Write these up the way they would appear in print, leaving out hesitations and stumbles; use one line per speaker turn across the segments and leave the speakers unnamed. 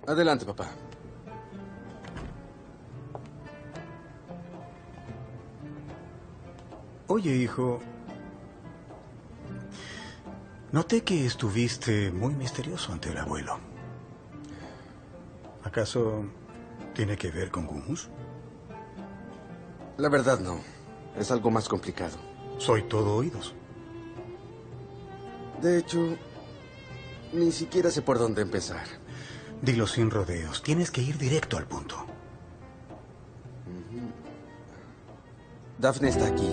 Adelante, papá.
Oye, hijo. Noté que estuviste muy misterioso ante el abuelo. ¿Acaso tiene que ver con Gumus?
La verdad no. Es algo más complicado.
Soy todo oídos.
De hecho, ni siquiera sé por dónde empezar.
Dilo sin rodeos. Tienes que ir directo al punto.
Daphne está aquí.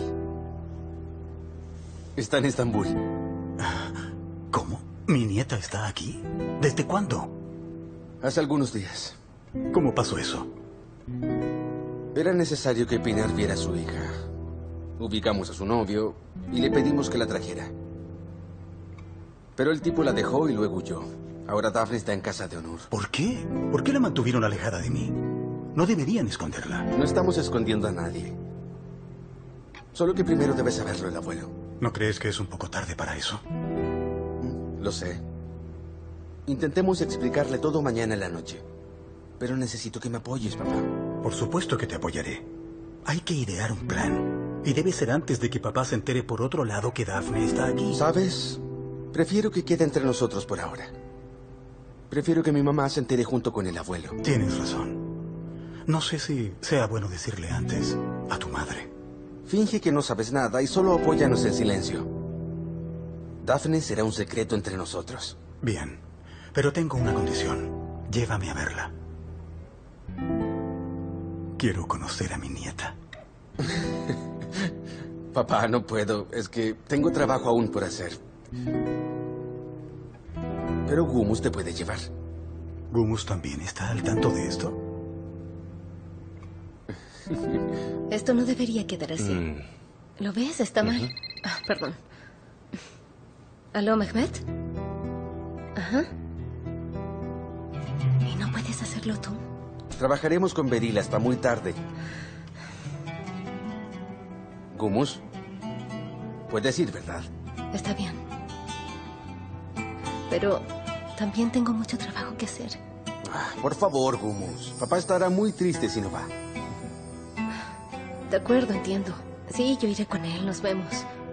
Está en Estambul.
¿Cómo? ¿Mi nieta está aquí? ¿Desde cuándo?
Hace algunos días.
¿Cómo pasó eso?
Era necesario que Pinar viera a su hija. Ubicamos a su novio y le pedimos que la trajera. Pero el tipo la dejó y luego huyó. Ahora Daphne está en casa de honor.
¿Por qué? ¿Por qué la mantuvieron alejada de mí? No deberían esconderla.
No estamos escondiendo a nadie. Solo que primero debe saberlo el abuelo.
¿No crees que es un poco tarde para eso?
Lo sé. Intentemos explicarle todo mañana en la noche. Pero necesito que me apoyes, papá.
Por supuesto que te apoyaré. Hay que idear un plan. Y debe ser antes de que papá se entere por otro lado que Daphne está aquí.
¿Sabes? Prefiero que quede entre nosotros por ahora. Prefiero que mi mamá se entere junto con el abuelo.
Tienes razón. No sé si sea bueno decirle antes a tu madre.
Finge que no sabes nada y solo apóyanos en silencio. Daphne será un secreto entre nosotros.
Bien, pero tengo una condición. Llévame a verla. Quiero conocer a mi nieta.
Papá, no puedo. Es que tengo trabajo aún por hacer. Pero Gumus te puede llevar.
¿Gumus también está al tanto de esto?
Esto no debería quedar así. ¿Lo ves? Está mal. Perdón. ¿Aló, Mehmet? Ajá. ¿Y no puedes hacerlo tú?
Trabajaremos con Beril hasta muy tarde. Gumus, puedes ir, ¿verdad?
Está bien. Pero también tengo mucho trabajo que hacer.
Por favor, Gumus. Papá estará muy triste si no va.
De acuerdo, entiendo. Sí, yo iré con él. Nos vemos.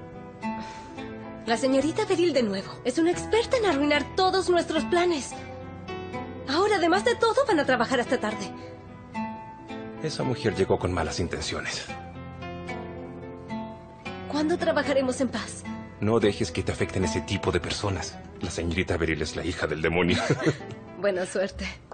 La señorita Beril de nuevo. Es una experta en arruinar todos nuestros planes. Ahora, además de todo, van a trabajar hasta tarde.
Esa mujer llegó con malas intenciones.
¿Cuándo trabajaremos en paz?
No dejes que te afecten ese tipo de personas. La señorita Beril es la hija del demonio.
Buena suerte.